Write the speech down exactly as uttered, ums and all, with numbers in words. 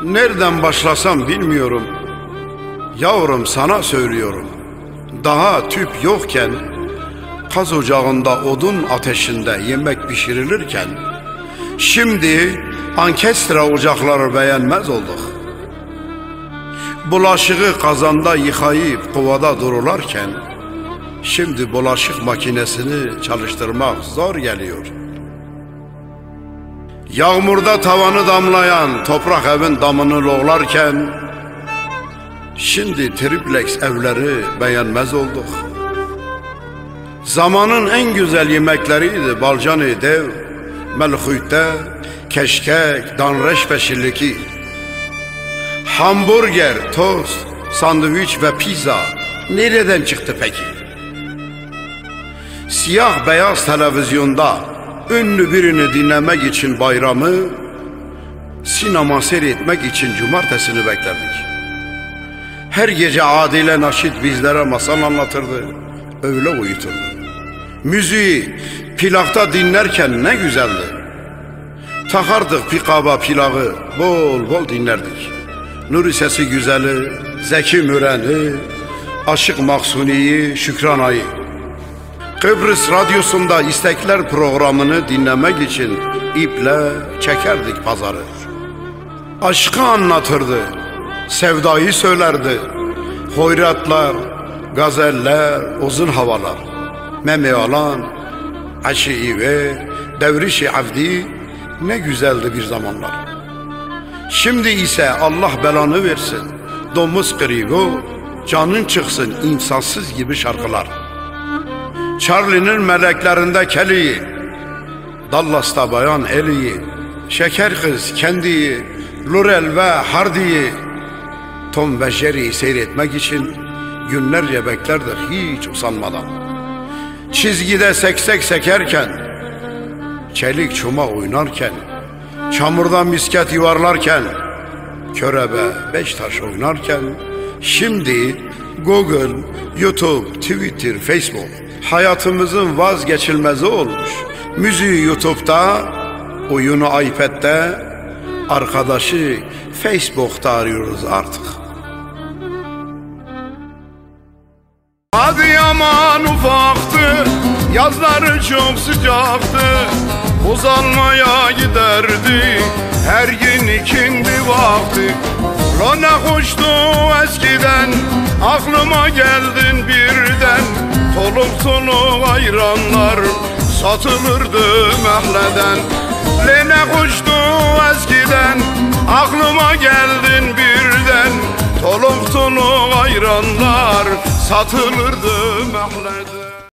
Nereden başlasam bilmiyorum. Yavrum sana söylüyorum. Daha tüp yokken, kaz ocağında odun ateşinde yemek pişirilirken, şimdi ankestra ocakları beğenmez olduk. Bulaşığı kazanda yıkayıp kovada durularken, şimdi bulaşık makinesini çalıştırmak zor geliyor. Yağmurda tavanı damlayan toprak evin damını loğlarken, şimdi triplex evleri beğenmez olduk. Zamanın en güzel yemekleriydi balcanı dev, melhuyte, keşkek, danreş ve şilliki. Hamburger, tost, sandviç ve pizza nereden çıktı peki? Siyah beyaz televizyonda ünlü birini dinlemek için bayramı, sinema seyretmek için cumartesini beklerdik. Her gece Adile Naşit bizlere masal anlatırdı, öyle uyuturdu. Müziği plakta dinlerken ne güzeldi. Takardık pikaba plağı, bol bol dinlerdik. Nuri Sesi Güzeli, Zeki Müren'i, Aşık Maksuni'yi, Şükran Ağa'yı. Kıbrıs Radyosu'nda istekler programını dinlemek için iple çekerdik pazarı. Aşkı anlatırdı, sevdayı söylerdi. Hoyratlar, gazeller, uzun havalar. Meme alan, aşı ve devrişi avdi ne güzeldi bir zamanlar. Şimdi ise Allah belanı versin, domuz kırığı, canın çıksın insansız gibi şarkılar. Charlie'nin meleklerinde Kelly'yi, Dallas'ta Bayan Ellie'yi, Şeker Kız Candy'yi, Laurel ve Hardy'yi, Tom ve Jerry'yi seyretmek için günlerce beklerdik hiç usanmadan. Çizgide seksek sekerken, çelik çuma oynarken, çamurda misket yuvarlarken, körebe beş taş oynarken, şimdi Google, YouTube, Twitter, Facebook hayatımızın vazgeçilmezi olmuş. Müziği YouTube'da, oyunu iPad'de, arkadaşı Facebook'ta arıyoruz artık. Adıyaman ufaktı, yazları çok sıcaktı, uzanmaya giderdi her gün ikindi vakti. Rona hoştu eskiden, aklıma geldin birden, soluk soluk ayranlar satılırdı mahleden. Lene hoştu eskiden, aklıma geldin birden, soluk soluk ayranlar satılırdı mahleden.